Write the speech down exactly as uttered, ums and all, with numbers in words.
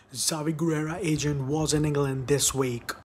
Javi Guerra agent was in England this week.